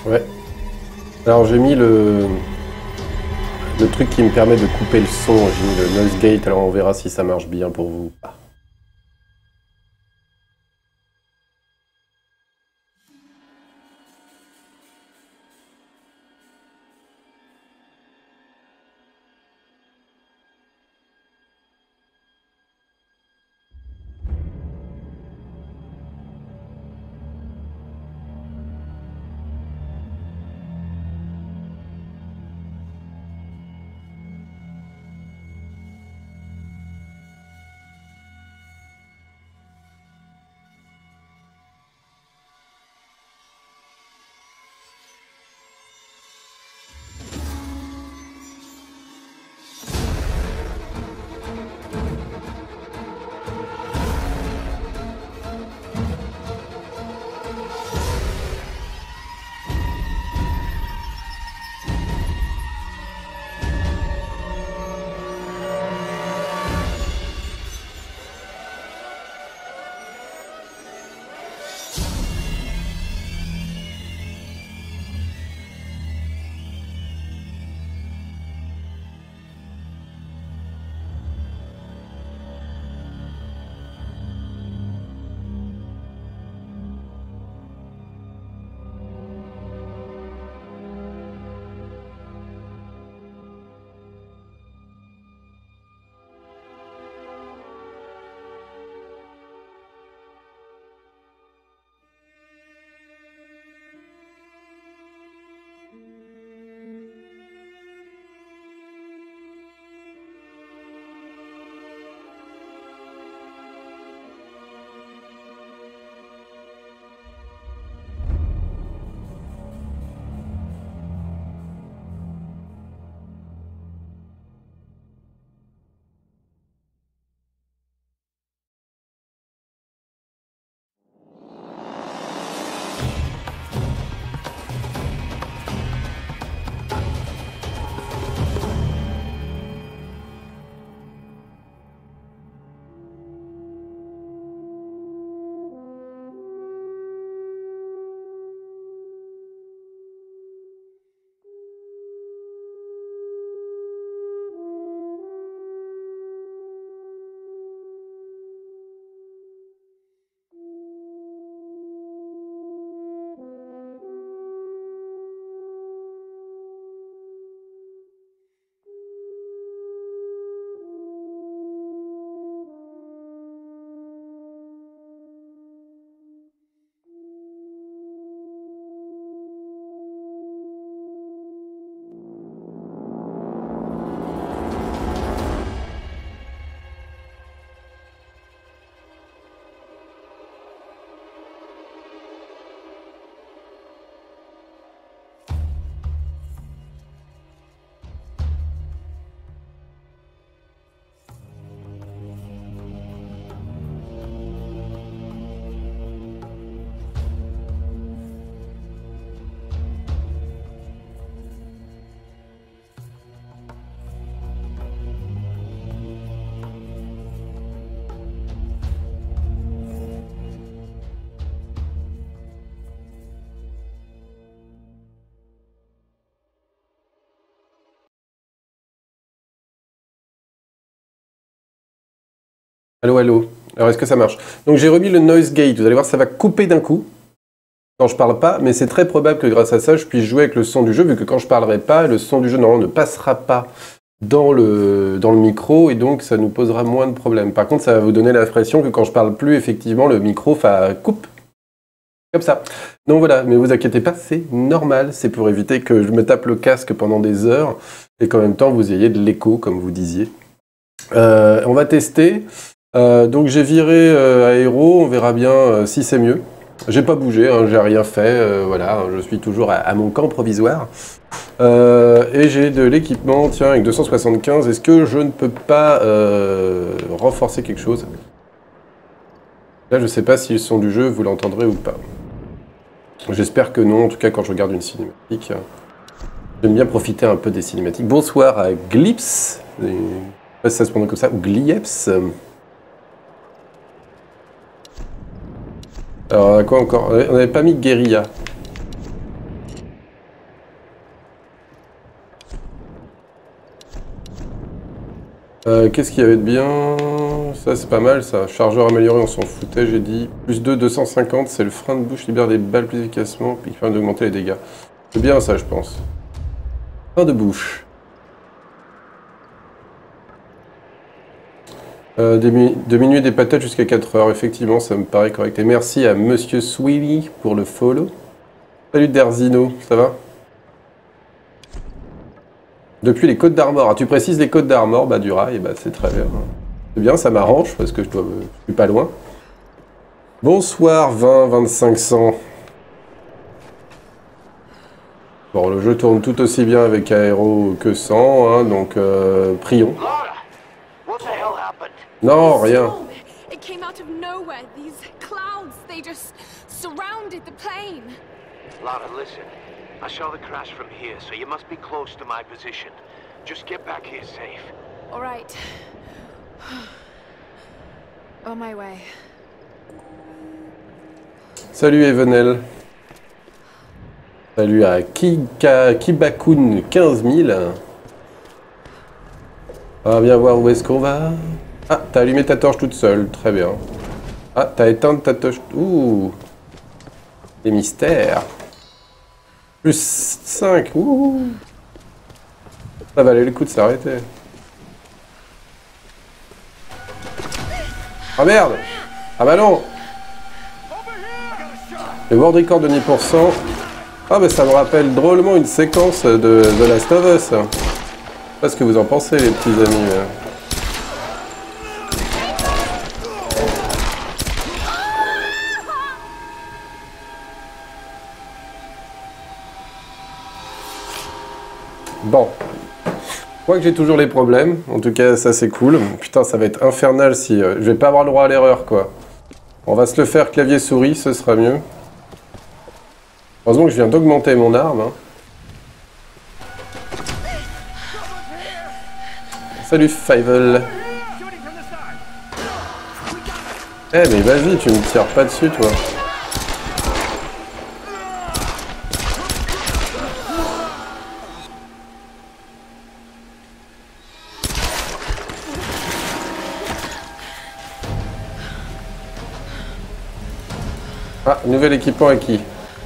Ouais. Alors j'ai mis le truc qui me permet de couper le son, j'ai mis le noise gate, alors on verra si ça marche bien pour vous. Allô, allô. Alors, est-ce que ça marche? Donc, j'ai remis le noise gate. Vous allez voir, ça va couper d'un coup quand je parle pas, mais c'est très probable que grâce à ça, je puisse jouer avec le son du jeu, vu que quand je parlerai pas, le son du jeu normalement ne passera pas dans le micro, et donc ça nous posera moins de problèmes. Par contre, ça va vous donner l'impression que quand je parle plus, effectivement, le micro coupe. Comme ça. Donc voilà, mais vous inquiétez pas, c'est normal. C'est pour éviter que je me tape le casque pendant des heures, et qu'en même temps, vous ayez de l'écho, comme vous disiez. On va tester. Donc j'ai viré aéro, on verra bien si c'est mieux. J'ai pas bougé, hein, j'ai rien fait, voilà, je suis toujours à mon camp provisoire. Et j'ai de l'équipement, tiens, avec 275, est-ce que je ne peux pas renforcer quelque chose? Là, je sais pas si le son du jeu, vous l'entendrez ou pas. J'espère que non, en tout cas quand je regarde une cinématique. J'aime bien profiter un peu des cinématiques. Bonsoir à Glips, je sais pas si ça se prononce comme ça, ou Glieps. Alors, quoi encore? On n'avait pas mis Guérilla. Qu'est-ce qu'il y avait de bien? Ça, c'est pas mal, ça. Chargeur amélioré, on s'en foutait, j'ai dit. Plus 2, 250, c'est le frein de bouche, libère des balles plus efficacement, puis qui permet d'augmenter les dégâts. C'est bien ça, je pense. Frein de bouche. Diminuer des patates jusqu'à 4 heures, effectivement, ça me paraît correct. Et merci à Monsieur Sweetie pour le follow. Salut Derzino, ça va? Depuis les Côtes d'Armor. Ah, tu précises les Côtes d'Armor, bah du rail, bah c'est très bien. C'est bien, ça m'arrange parce que je suis pas loin. Bonsoir 20 2500. Bon, le jeu tourne tout aussi bien avec aéro que sans, hein, donc prions. Non, rien. It came out of nowhere. These clouds, they just surrounded the plane. Lara, listen. I saw the crash from here, so you must be close to my position. Just get back here safe. All right. On my way. Salut Evenel. Salut à Kibakun 15000. On va bien voir où est-ce qu'on va. Ah, t'as allumé ta torche toute seule, très bien. Ah, t'as éteint ta torche... Ouh. Des mystères. Plus 5, ouh. Ça valait le coup de s'arrêter. Ah merde. Ah bah non. Le World Record de 10%. Ah bah ça me rappelle drôlement une séquence de The Last of Us. Je sais pas ce que vous en pensez les petits amis. Bon. Je crois que j'ai toujours les problèmes. En tout cas, ça c'est cool. Putain, ça va être infernal si... je vais pas avoir le droit à l'erreur, quoi. On va se le faire clavier-souris, ce sera mieux. Heureusement que je viens d'augmenter mon arme. Hein. Salut Fievel. Eh mais vas-y, tu me tires pas dessus, toi. Ah, nouvel équipement acquis.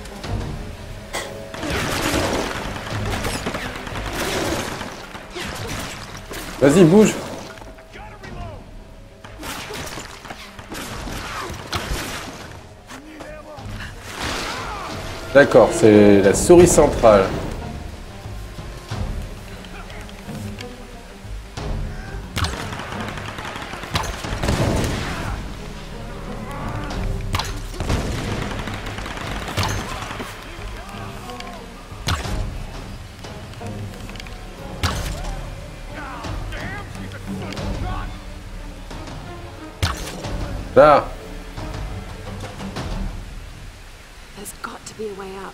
Vas-y, bouge. D'accord, c'est la souris centrale. Là. There's got to be a way up.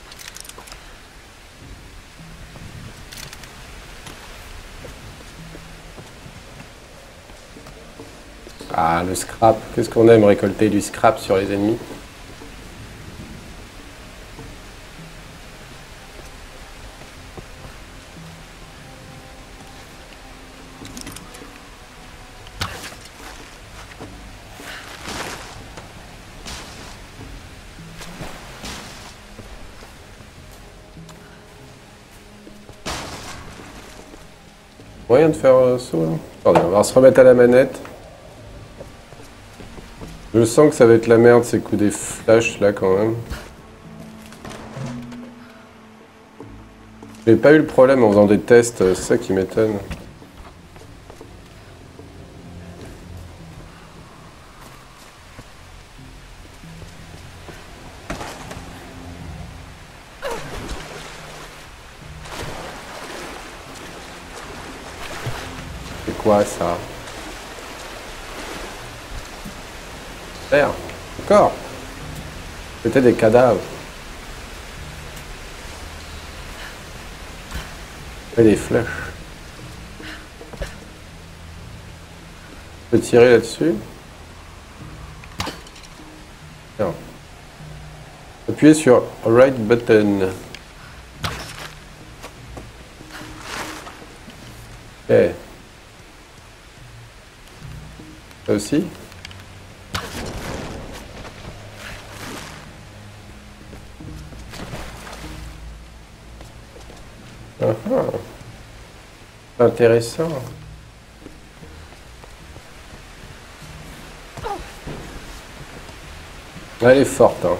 Ah, le scrap. Qu'est-ce qu'on aime récolter du scrap sur les ennemis. Moyen de faire saut là. Attendez, on va se remettre à la manette. Je sens que ça va être la merde ces coups des flashs là quand même. J'ai pas eu le problème en faisant des tests, c'est ça qui m'étonne. C'est quoi ça? Merde, encore. C'était des cadavres. Et des flèches. Je peux tirer là-dessus. Tiens. Appuyez sur right button. Ok. Ça aussi. Ah ah. Intéressant. Elle est forte, hein.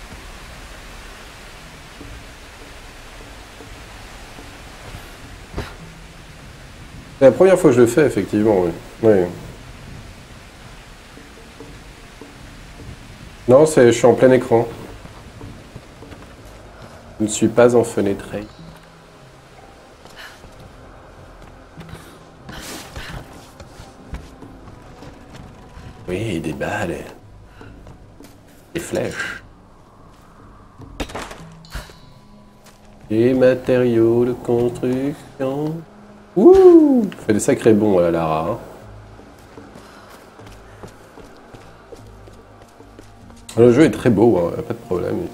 C'est la première fois que je le fais, effectivement, oui. Oui. Non, je suis en plein écran. Je ne suis pas en fenêtré. Oui, des balles. Des flèches. Des matériaux de construction. Ouh! Fait des sacrés bons, là, Lara. Hein. Le jeu est très beau, hein, pas de problème.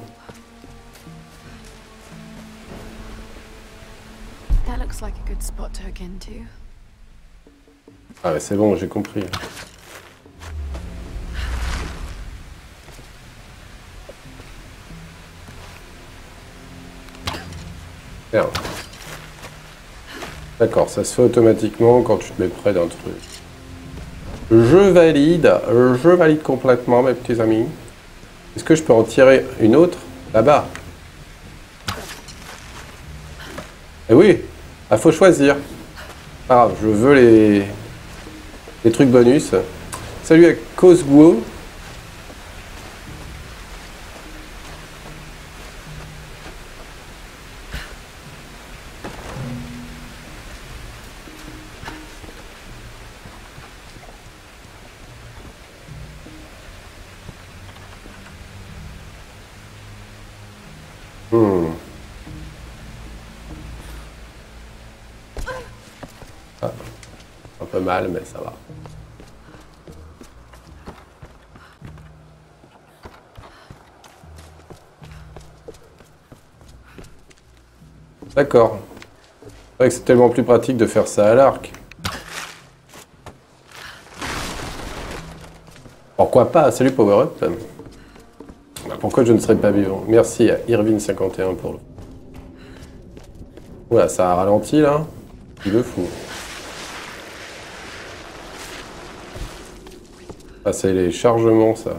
That looks like a good spot to hook into. Ah, c'est bon, j'ai compris. Merde. D'accord, ça se fait automatiquement quand tu te mets près d'un truc. Je valide complètement, mes petits amis. Est-ce que je peux en tirer une autre là-bas? Eh oui, il faut choisir. Ah, je veux les trucs bonus. Salut à Cosguo. Ah, un peu mal, mais ça va. D'accord. C'est vrai que c'est tellement plus pratique de faire ça à l'arc. Pourquoi pas? Salut Power Up. Pourquoi je ne serais pas vivant? Merci à Irvine51 pour le... Oula, ça a ralenti là. Il le fout. Ah, c'est les chargements, ça.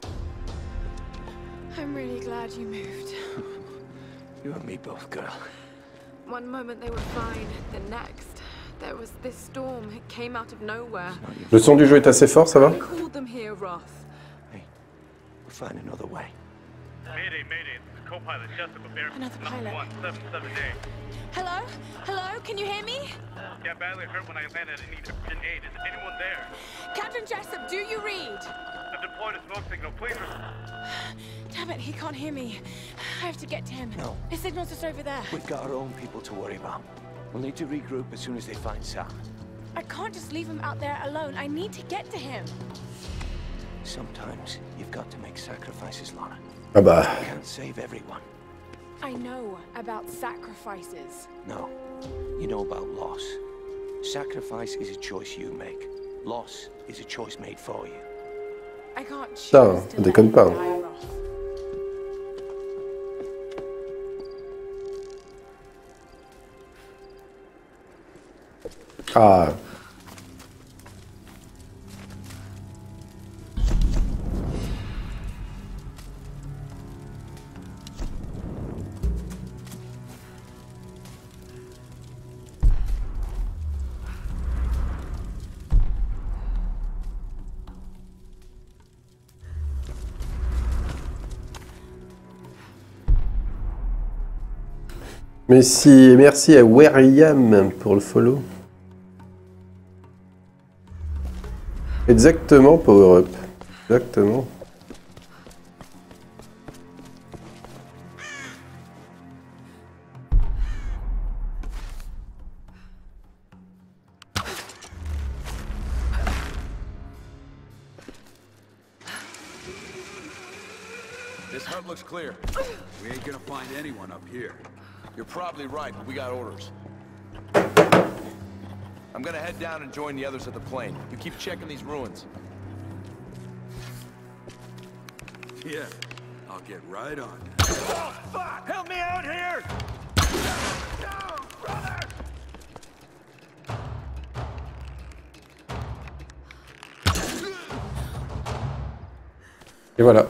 I'm really glad you moved. You and me both, girl. One moment they were fine, the next there was this storm. It came out of nowhere. Le son du jeu est assez fort, ça va? We called them here, Roth. Hey, we'll find another way. Mayday, mayday. This is co-pilot Jessica Bear. Another pilot. 177A. Hello? Hello? Can you hear me? Got badly hurt when I landed and need urgent aid. Is anyone there? Captain Jessup, do you read? I've deployed a smoke signal. Please. Damn it, he can't hear me. I have to get to him. No. His signal's just over there. We've got our own people to worry about. We'll need to regroup as soon as they find Sam. I can't just leave him out there alone. I need to get to him. Sometimes you've got to make sacrifices, Lana. Ah bah... You can't save everyone. I know about sacrifices. No. You know about loss. Sacrifice is a choice you make. Loss is a choice made for you. I can't choose Putain, to déconne let pas. him die, Roth. Ah... Merci à Weriam pour le follow. Exactement, Power Up. Exactement. This hut looks clear. We ain't gonna find anyone up here. You're probably right, but we got orders. I'm gonna head down and join the others at the plane. You keep checking these ruins. Yeah, I'll get right on. Oh, fuck! Help me out here! No, brother! Et voilà.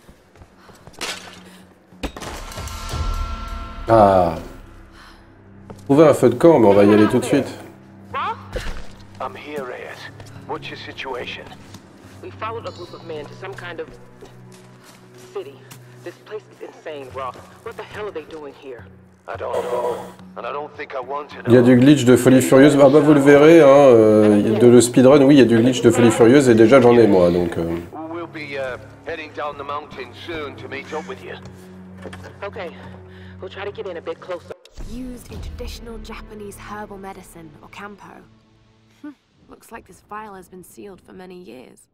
Ah. Trouver un feu de camp, mais on va y aller tout de suite. I'm here, Reyes. What's your situation? We followed a group of men to some kind of city. This place is insane, Roth. What the hell are they doing here? I don't know. And I don't think I want to know. Il y a du glitch de folie furieuse. Ah bah vous le verrez, hein, de le speedrun, oui, il y a du glitch de folie furieuse et déjà j'en ai moi, donc... We'll be heading down the mountain soon to meet up with you. Okay, we'll try to get in a bit closer. Used in traditional Japanese herbal medicine, or Kampo. Looks like this vial has been sealed for many years.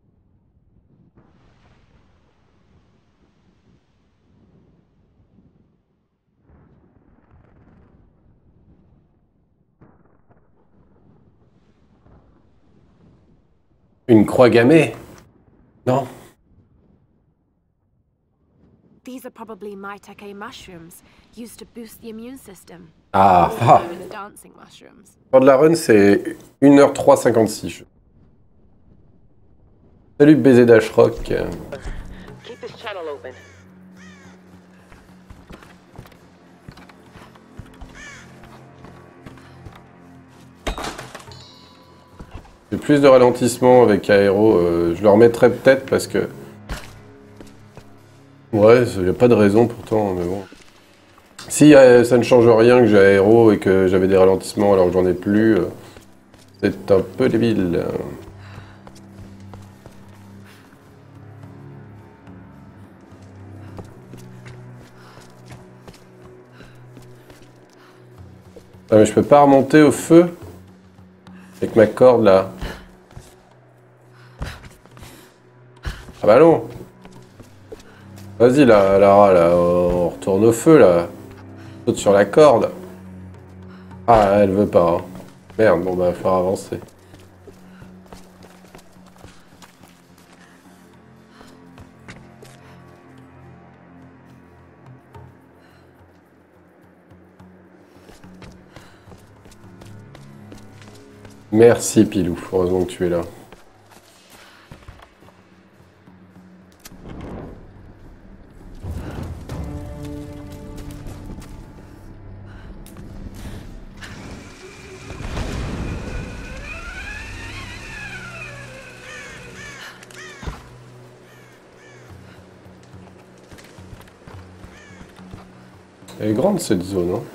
Une croix gammée? Non. These are probably maitake mushrooms, used to boost the immune system. Ah, ah. The dancing mushrooms. Pour de la run, c'est 1h356. Salut baiser d'Ashrock. Keep this channel open. J'ai plus de ralentissement avec aéro. Je le remettrai peut-être parce que... Ouais, il n'y a pas de raison pourtant, mais bon. Si ça ne change rien que j'ai aéro et que j'avais des ralentissements alors que j'en ai plus, c'est un peu débile. Ah mais je peux pas remonter au feu avec ma corde là. Ah bah non. Vas-y là, Lara, là, on retourne au feu là. Saute sur la corde. Ah, elle veut pas. Hein. Merde, bon bah, il va falloir avancer. Merci Pilou, heureusement que tu es là. Elle est grande cette zone, hein.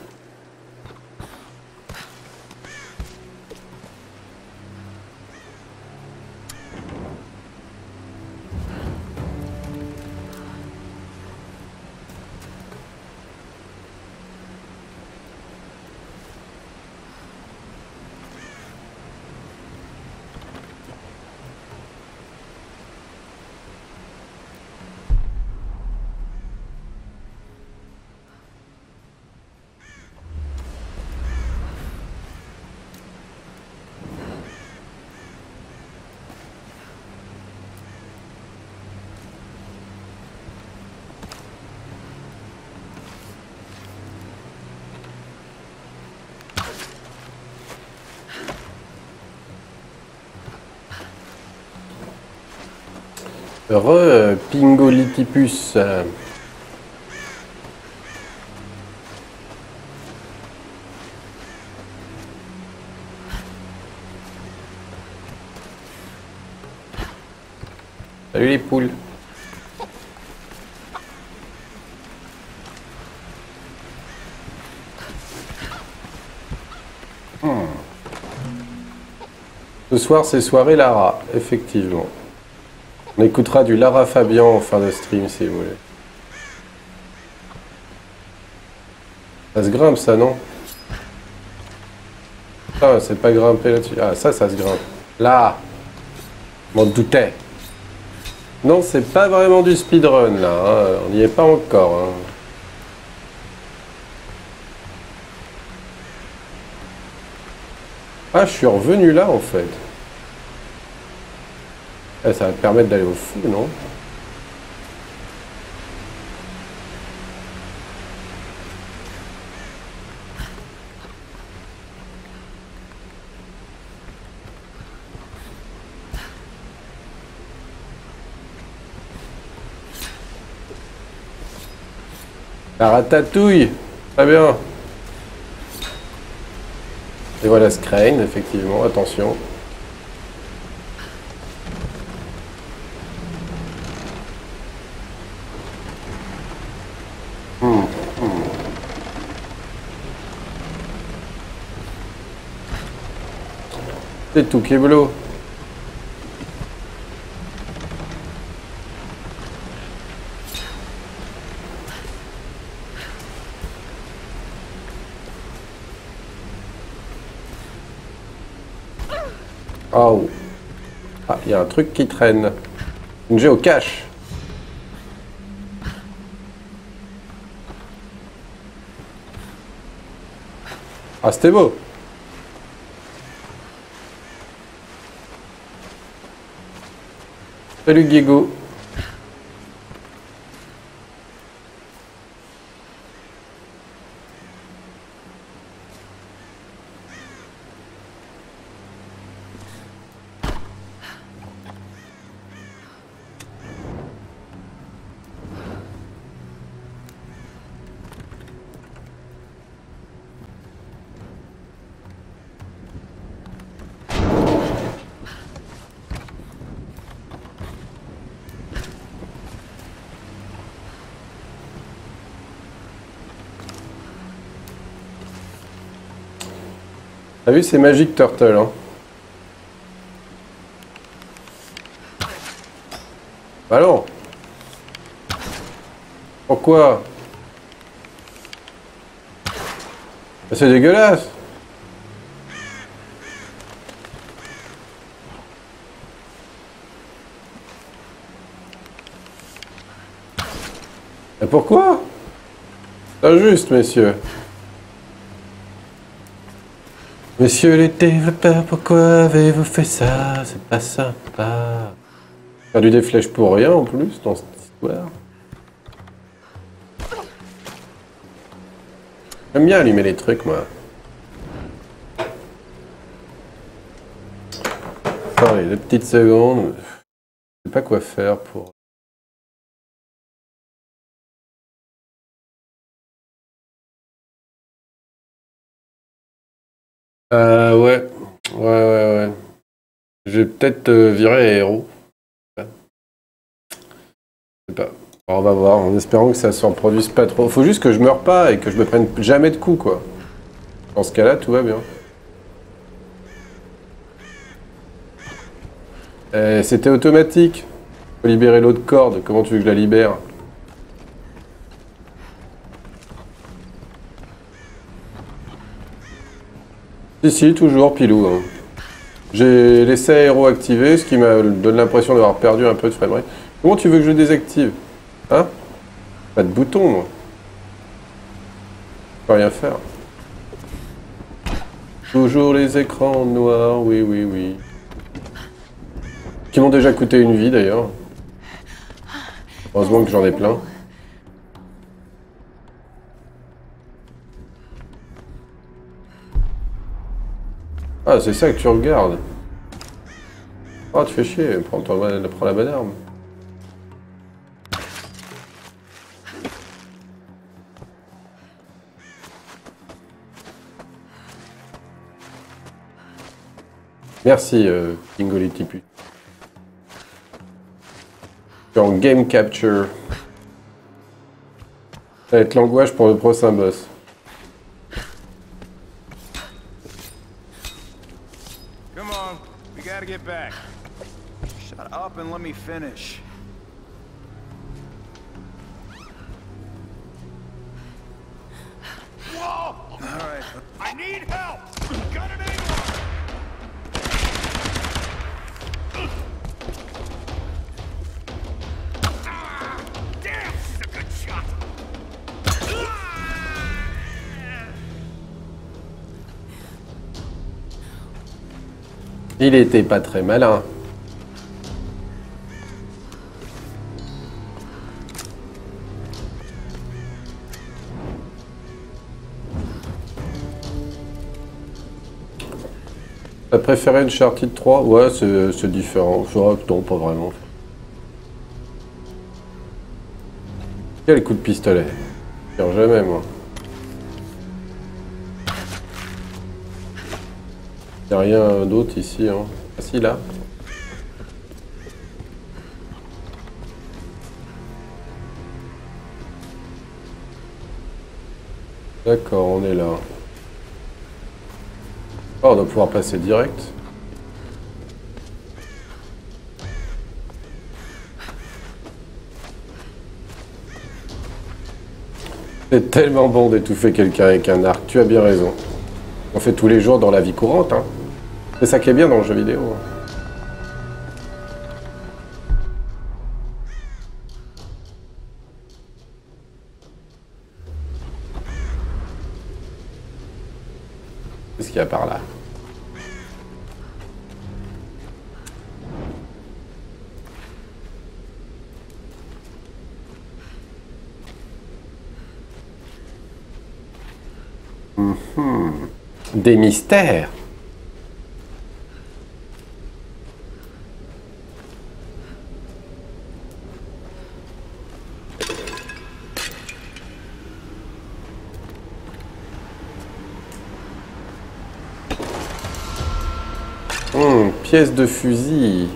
Pingolitipus. Salut les poules. Ce soir, c'est soirée Lara, effectivement. On écoutera du Lara Fabian en fin de stream, si vous voulez. Ça se grimpe, ça, non? Ah, c'est pas grimpé là-dessus. Ah, ça se grimpe. Là! Je m'en doutais. Non, c'est pas vraiment du speedrun, là. Hein. On n'y est pas encore. Hein. Ah, je suis revenu là, en fait. Ça va te permettre d'aller au fou, non? La ratatouille. Très bien. Et voilà Scrane, effectivement, attention. C'est tout qui est boulot. Oh. Ah, il y a un truc qui traîne. Une géocache. Ah, c'était beau. Salut Guigo. T'as vu, c'est Magic Turtle, hein. Bah non. Pourquoi? C'est dégueulasse. Et pourquoi? C'est injuste, messieurs. Messieurs les développeurs, pourquoi avez-vous fait ça? C'est pas sympa. Perdu des flèches pour rien en plus dans cette histoire. J'aime bien allumer les trucs, moi. Attendez, 2 petites secondes. Je sais pas quoi faire pour... Ouais. Je vais peut-être virer héros. Je sais pas. Alors, on va voir, en espérant que ça s'en produise pas trop. Faut juste que je meure pas et que je me prenne jamais de coups, quoi. Dans ce cas-là, tout va bien. C'était automatique. Faut libérer l'autre corde. Comment tu veux que je la libère? Si, toujours pilou. Hein. J'ai laissé aéro activé, ce qui me donne l'impression d'avoir perdu un peu de framerate. Comment tu veux que je le désactive? Hein? Pas de bouton, moi. Je peux rien faire. Toujours les écrans noirs, oui. Qui m'ont déjà coûté une vie, d'ailleurs. Heureusement que j'en ai plein. Ah, c'est ça que tu regardes. Oh, tu fais chier, prends la bonne arme. Merci, Kingo les tipus. Je suis en game capture. Ça va être l'angoisse pour le prochain boss. Come on, we gotta get back. Shut up and let me finish. Whoa! All right. I need help! Got an angle! Ah, damn, she's a good shot! Il était pas très malin. T'as préféré Uncharted 3? Ouais, c'est différent. Non, pas vraiment. Quel coup de pistolet. Je tire jamais, moi. Il n'y a rien d'autre ici, hein. Ah si, là. D'accord, on est là. Oh, on doit pouvoir passer direct. C'est tellement bon d'étouffer quelqu'un avec un arc, tu as bien raison. On fait tous les jours dans la vie courante, hein. C'est ça qui est bien dans le jeu vidéo. Qu'est-ce qu'il y a par là? Des mystères. Pièce de fusil.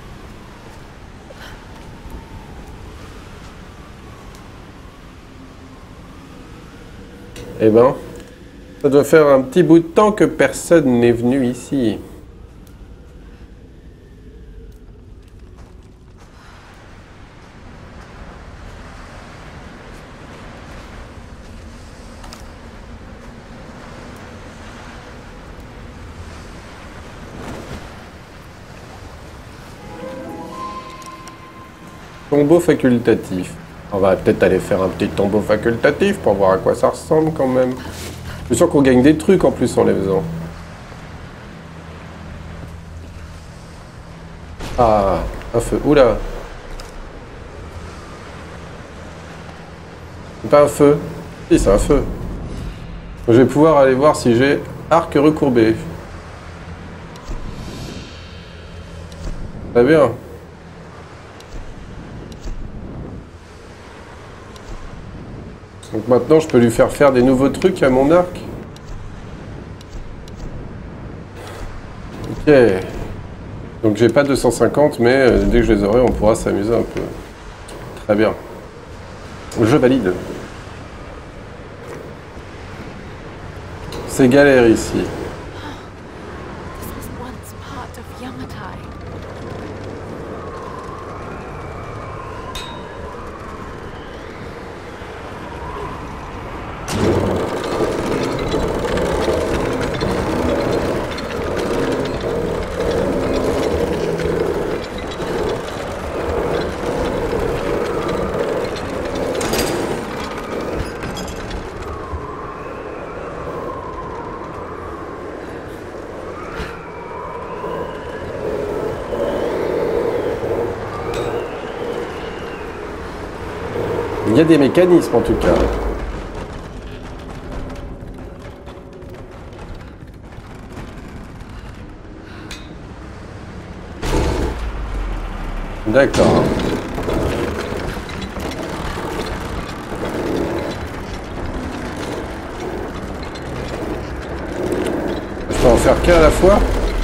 Eh ben, ça doit faire un petit bout de temps que personne n'est venu ici. Tombeau facultatif. On va peut-être aller faire un petit tombeau facultatif pour voir à quoi ça ressemble quand même. Je suis sûr qu'on gagne des trucs en plus en les faisant. Ah, un feu. Oula. C'est pas un feu. Si, c'est un feu. Je vais pouvoir aller voir si j'ai arc recourbé. Très bien. Donc maintenant, je peux lui faire des nouveaux trucs à mon arc. Ok. Donc j'ai pas 250, mais dès que je les aurai, on pourra s'amuser un peu. Très bien. Je valide. C'est galère ici. This was once part of Yamatai. Il y a des mécanismes en tout cas. D'accord. Je peux en faire qu'un à la fois?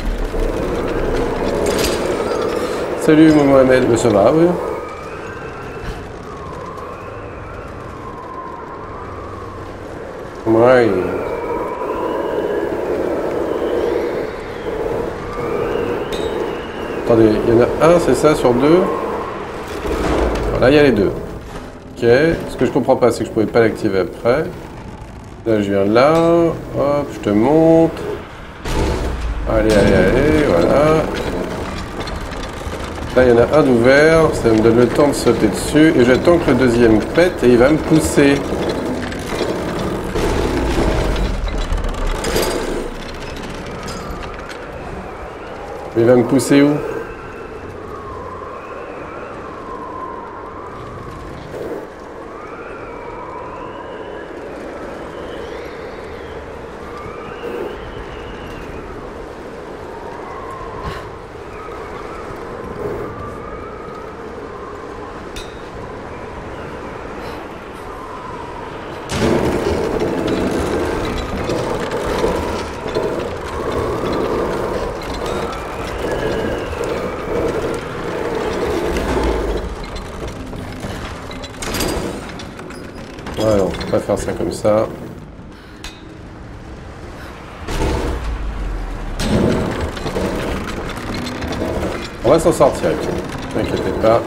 Salut Mohamed, mais ça va, oui. Ouais. Attendez, il y en a un, c'est ça, sur deux? Voilà, il y a les deux. Ok. Ce que je comprends pas, c'est que je pouvais pas l'activer après. Là, je viens là. Hop, je te monte. Allez, allez, allez, voilà. Là, il y en a un d'ouvert. Ça me donne le temps de sauter dessus. Et j'attends que le deuxième pète et il va me pousser. Il va me pousser où? On va faire ça comme ça. On va s'en sortir, ne vous inquiétez pas.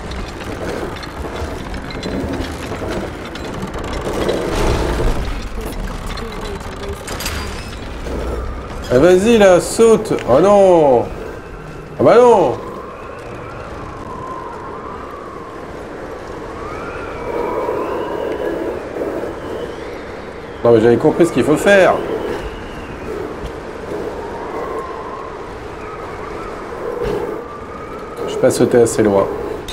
Ah, vas-y là, saute! Oh non! Ah bah non! Non mais j'avais compris ce qu'il faut faire! Je suis pas sauté assez loin.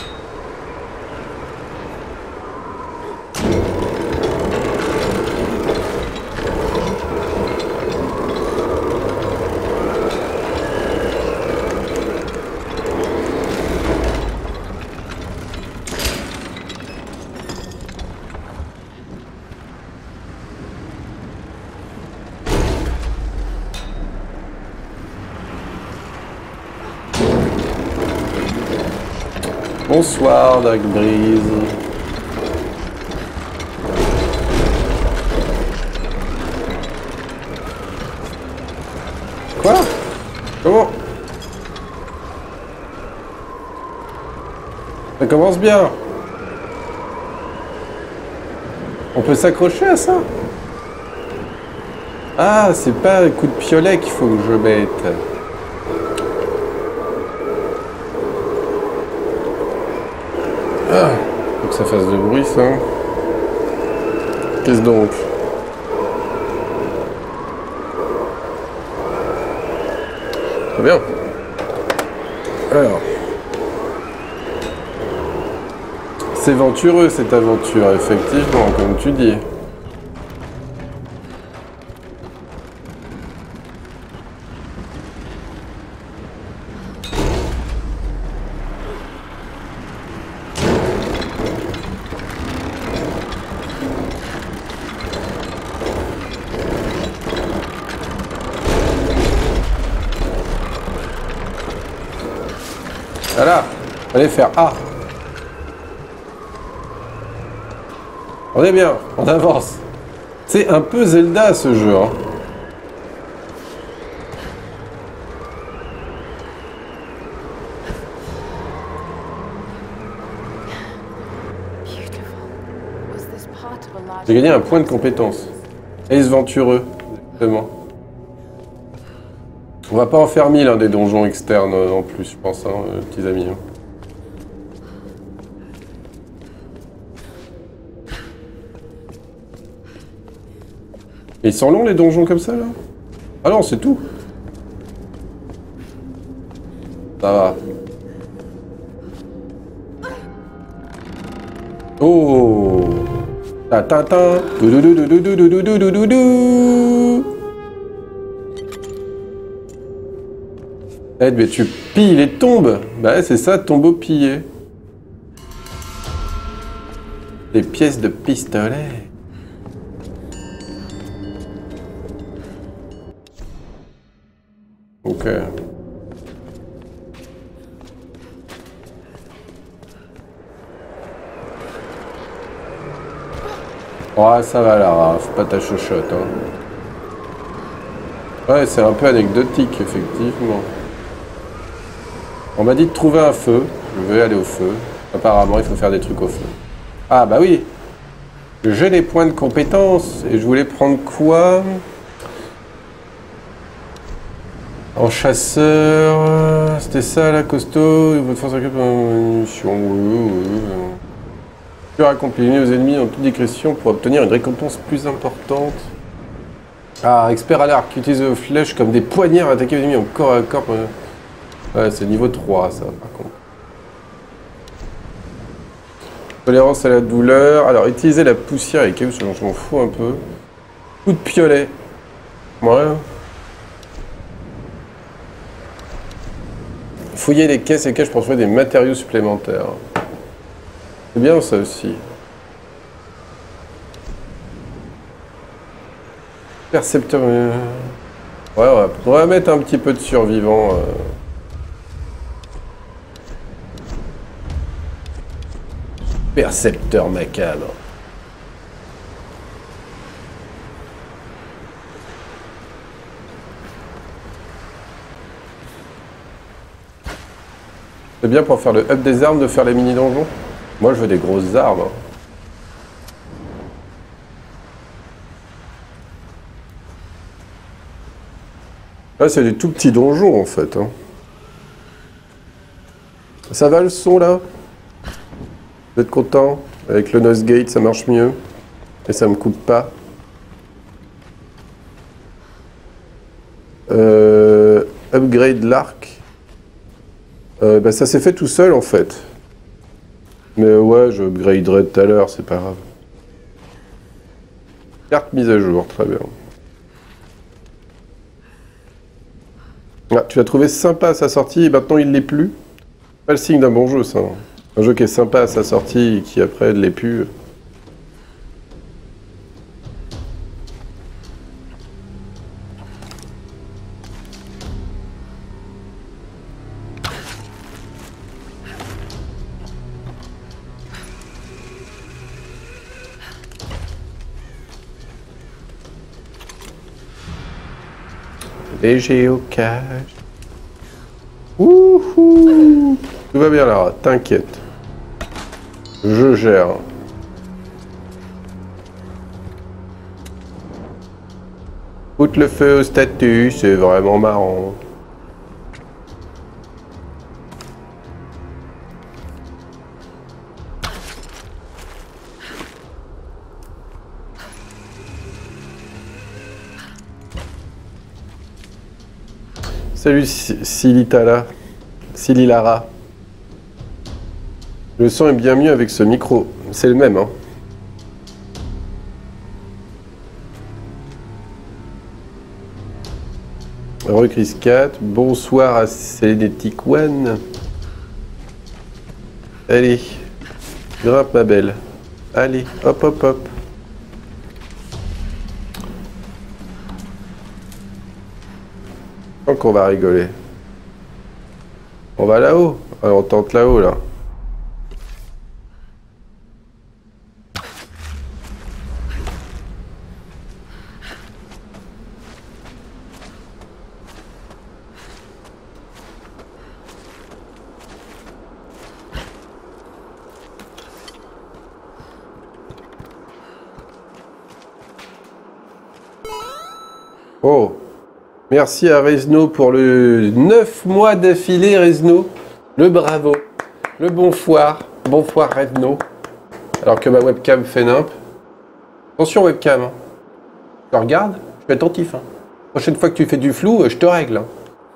Bonsoir, Dark Breeze. Quoi? Comment? Ça commence bien. On peut s'accrocher à ça? Ah, c'est pas un coup de piolet qu'il faut que je mette. Ah, faut que ça fasse de bruit, ça. Qu'est-ce donc? Très bien. Alors. C'est ventureux, cette aventure, effectivement, comme tu dis. Voilà, allez faire A. On est bien, on avance. C'est un peu Zelda ce jeu. Hein. J'ai gagné un point de compétence. Ace Ventureux, justement. On va pas en faire 1000 hein, des donjons externes en plus, je pense, hein, petits amis. Hein. Et ils sont longs les donjons comme ça là? Ah non, c'est tout. Ça va. Oh! Ta ta ta! Eh, mais tu pilles les tombes. Bah c'est ça, tombeau pillé. Des pièces de pistolet. Ok. Ouais, ça va là, faut pas ta chochotte. Hein. Ouais, c'est un peu anecdotique, effectivement. On m'a dit de trouver un feu. Je vais aller au feu. Apparemment, il faut faire des trucs au feu. Ah, bah oui. J'ai des points de compétence. Et je voulais prendre quoi? En chasseur... C'était ça, là, costaud. Votre force occupe une mission. Tu as accompli aux ennemis en toute discrétion pour obtenir une récompense plus importante. Ah, expert à l'arc. Utilise vos flèches comme des poignards à attaquer les ennemis en corps à corps. Ouais, c'est niveau 3, ça, par contre. Tolérance à la douleur. Alors, utiliser la poussière et cailloux, je m'en fous un peu. Coup de piolet. Ouais. Fouiller les caisses et caches pour trouver des matériaux supplémentaires. C'est bien, ça aussi. Percepteur... Ouais, on va mettre un petit peu de survivant. Percepteur macabre. C'est bien pour faire le up des armes de faire les mini-donjons. Moi, je veux des grosses armes. Hein. Là, c'est des tout petits donjons, en fait. Hein. Ça va, le son, là? Vous êtes content? Avec le Noise Gate, ça marche mieux. Et ça me coupe pas. Upgrade l'arc. Bah, ça s'est fait tout seul, en fait. Mais ouais, je upgraderai tout à l'heure, c'est pas grave. Carte mise à jour, très bien. Ah, tu l'as trouvé sympa à sa sortie et maintenant il l'est plus. Pas le signe d'un bon jeu, ça. Un jeu qui est sympa à sa sortie et qui après ne l'est plus. Les géocaches. Wouhou! Tout va bien là, t'inquiète. Je gère. Foutre le feu au statut, c'est vraiment marrant. Salut Sililara. Le son est bien mieux avec ce micro. C'est le même, hein. Chris 4. Bonsoir à Célénétique One. Allez. Grimpe ma belle. Allez, hop hop hop. Qu'on va rigoler. On va là-haut. Alors, on tente là-haut, là. Oh. Merci à Rezno pour le 9 mois d'affilée, Rezno. Le bravo. Le bon foire. Bon foire, Rezno. Alors que ma webcam fait nimp. Attention, webcam. Hein. Tu regardes, je suis attentif. Hein. Prochaine fois que tu fais du flou, je te règle. Hein.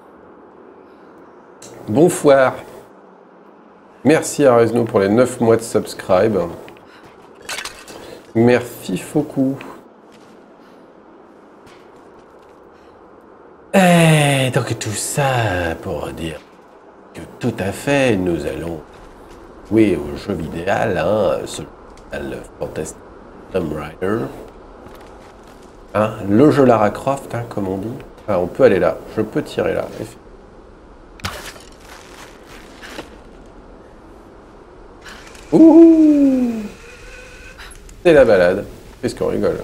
Bon foire. Merci à Rezno pour les 9 mois de subscribe. Merci beaucoup. Et donc tout ça pour dire que tout à fait, nous allons jouer au jeu vidéo, hein, le Fantastic Tomb Raider. Hein, le jeu Lara Croft, hein, comme on dit. Ah, on peut aller là, je peux tirer là. Ouh! C'est la balade. Qu'est-ce qu'on rigole?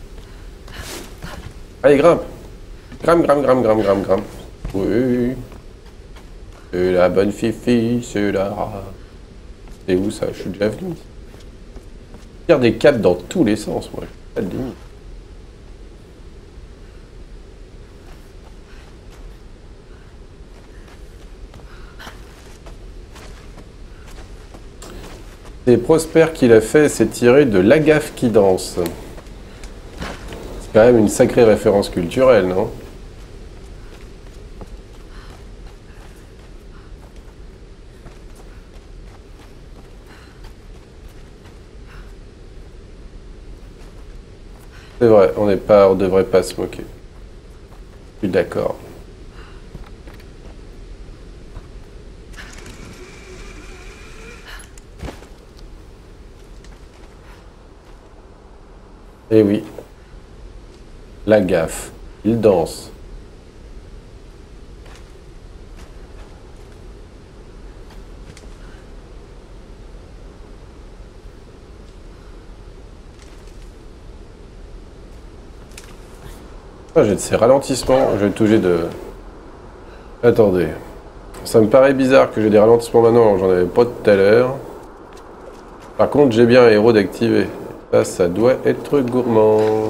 Allez, grimpe! Grimpe. Oui. C'est la bonne Fifi, c'est Lara. C'est où ça? Je suis déjà venu. Je tire des câbles dans tous les sens, moi. Pas de limite. C'est Prosper qui l'a fait, c'est tiré de L'Agaffe qui danse. C'est quand même une sacrée référence culturelle, non? C'est vrai, on devrait pas se moquer. Je suis d'accord. Eh oui. L'Agaffe, il danse. Ah, j'ai de ces ralentissements, je vais être obligé de... Attendez. Ça me paraît bizarre que j'ai des ralentissements maintenant, j'en avais pas tout à l'heure. Par contre, j'ai bien un héros d'activer. Ça doit être gourmand.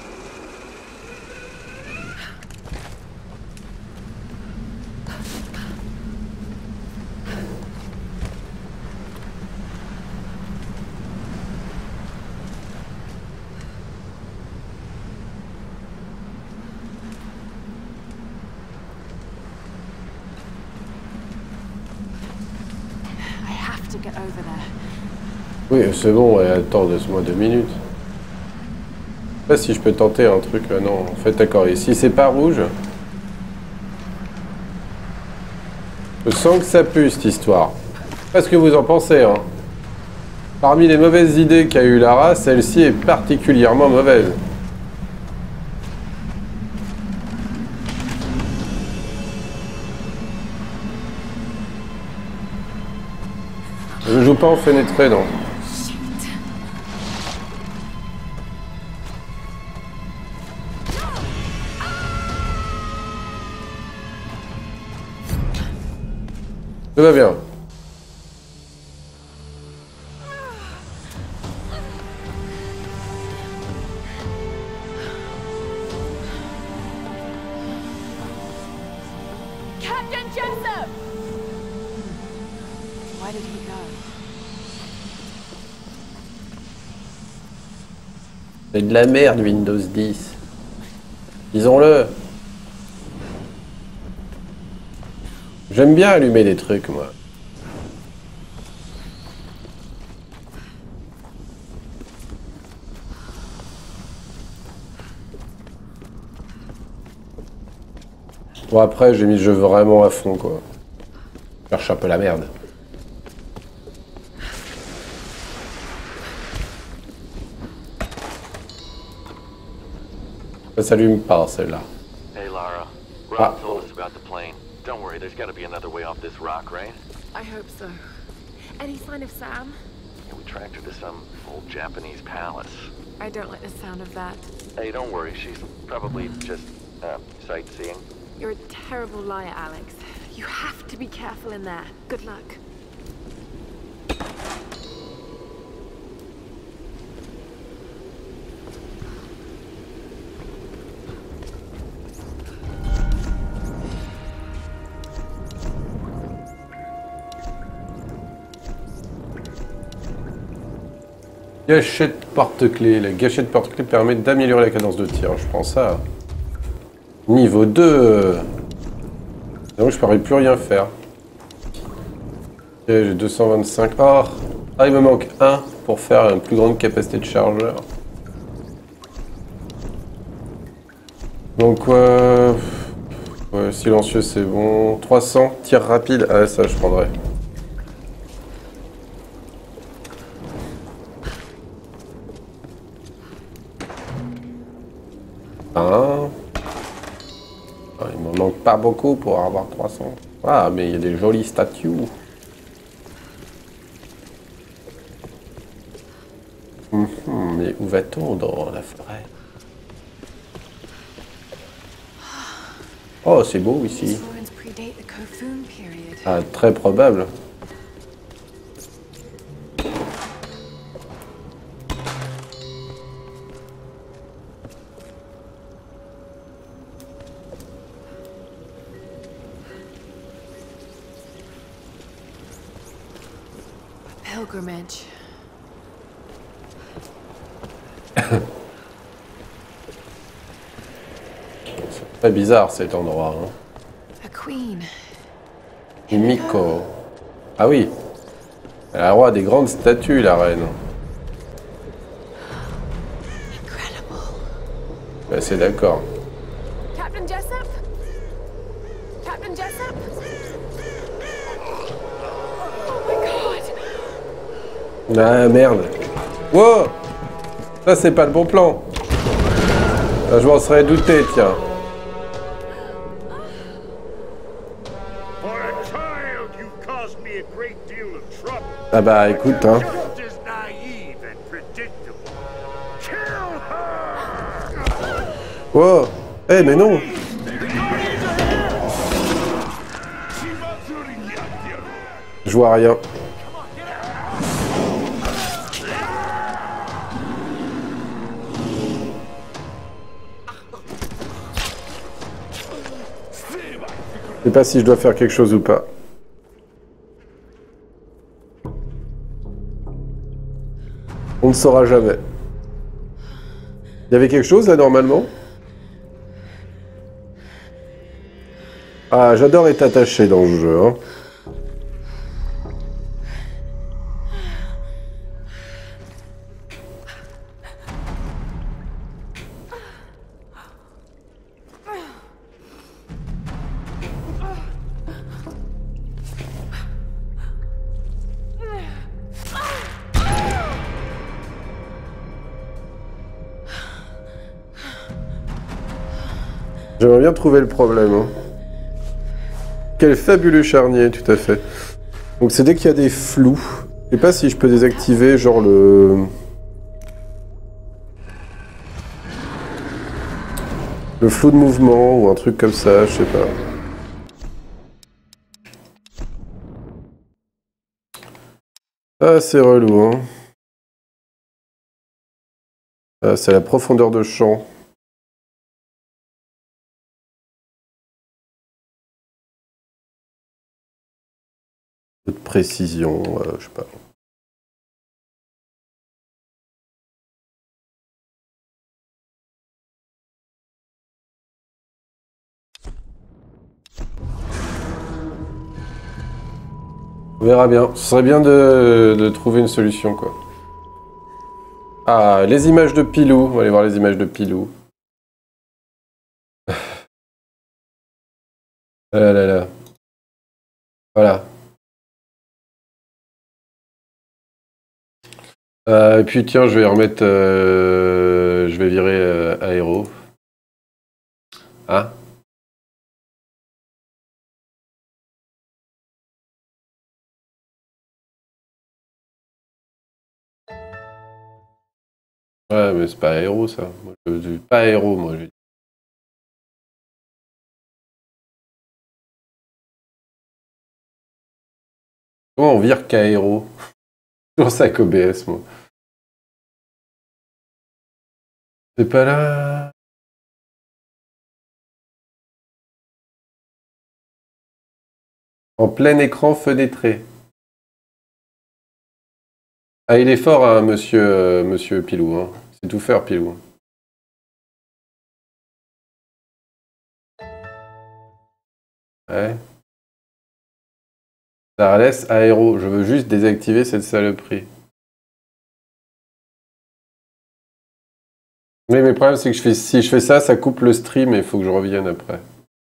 Oui, c'est bon, ouais, attends, laisse-moi 2 minutes. Je sais pas si je peux tenter un truc, non, en fait, d'accord, ici c'est pas rouge. Je sens que ça pue, cette histoire. Je sais pas ce que vous en pensez, hein. Parmi les mauvaises idées qu'a eu Lara, celle-ci est particulièrement mauvaise. Je joue pas en fenêtré, non. Tout va bien. Captain Jessup! Why did he go? C'est de la merde, Windows 10. Disons-le. J'aime bien allumer des trucs, moi. Bon, après, j'ai mis le jeu vraiment à fond, quoi. Je cherche un peu la merde. Ça s'allume pas, celle-là. Hey, Lara. Rob told us about the plane. Don't worry, there's got to be another way off this rock, right? I hope so. Any sign of Sam? Yeah, we tracked her to some old Japanese palace. I don't like the sound of that. Hey, don't worry, she's probably just, sightseeing. You're a terrible liar, Alex. You have to be careful in there. Good luck. Gâchette porte-clés. La gâchette porte-clés permet d'améliorer la cadence de tir. Je prends ça. Niveau 2. Donc je ne pourrais plus rien faire. Ok, j'ai 225. Oh, il me manque 1 pour faire une plus grande capacité de chargeur. Donc ouais, silencieux c'est bon. 300, tir rapide. Ah ça je prendrais. Il m'en manque pas beaucoup pour avoir 300. Ah, mais il y a des jolies statues. Mais où va-t-on dans la forêt? Oh, c'est beau ici. Ah, très probable. Pilgrimage. C'est très bizarre cet endroit. Hein. A queen. Himiko. Ah oui. Elle a le droit à des grandes statues, la reine. Incredible. Ben, c'est d'accord. Captain Jessup? Captain Jessup? Oh my god. Ah merde. Wow. Ça c'est pas le bon plan. Là, je m'en serais douté, tiens. Ah bah écoute, hein. Wow. Eh mais non. vois rien. Je sais pas si je dois faire quelque chose ou pas. On ne saura jamais. Il y avait quelque chose là normalement? Ah, j'adore être attaché dans le jeu. Hein. J'aimerais bien trouver le problème. Hein. Quel fabuleux charnier, tout à fait. Donc c'est dès qu'il y a des flous. Je sais pas si je peux désactiver genre le flou de mouvement ou un truc comme ça, je sais pas. Ah, c'est relou, hein. Ah, c'est la profondeur de champ. De précision, je sais pas. On verra bien. Ce serait bien de trouver une solution, quoi. Ah, les images de Pilou. On va aller voir les images de Pilou. Ah là là là. Voilà. Et puis tiens, je vais remettre... je vais virer aéro. Ah. Ouais, mais c'est pas aéro, ça. Moi, pas aéro, moi. Comment on vire qu'aéro? Toujours ça qu'OBS, moi. C'est pas là. En plein écran fenêtré. Ah, il est fort, hein, monsieur Pilou. Hein. C'est tout faire, Pilou. Ouais. Ça laisse aéro. Je veux juste désactiver cette saloperie. Oui, mais le problème, c'est que si je fais ça, ça coupe le stream et il faut que je revienne après.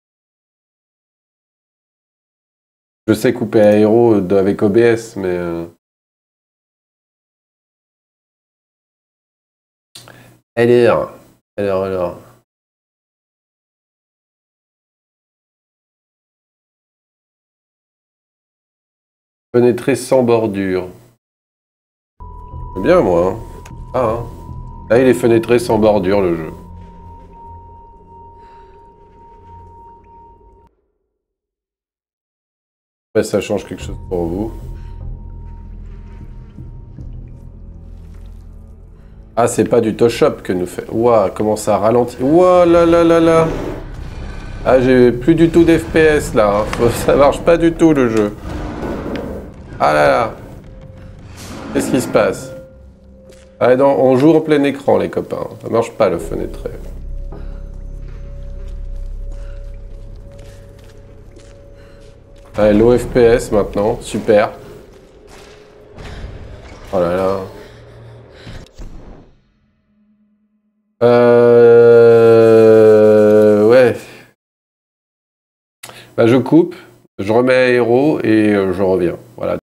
Je sais couper aéro avec OBS, mais... Alors. Pénétrer sans bordure. C'est bien, moi. Hein. Ah, hein. Là, il est fenêtré sans bordure, le jeu. Ouais, ça change quelque chose pour vous. Ah, c'est pas du Toshop que nous fait. Ouah, comment ça ralentit. Ouah, là là là là. Ah, j'ai plus du tout d'FPS là. Hein. Ça marche pas du tout le jeu. Ah là là. Qu'est-ce qui se passe? Ah non, on joue en plein écran les copains. Ça marche pas le fenêtré. Allez, low FPS maintenant. Super. Oh là là. Ouais. Bah, je coupe, je remets aéro et je reviens. Voilà.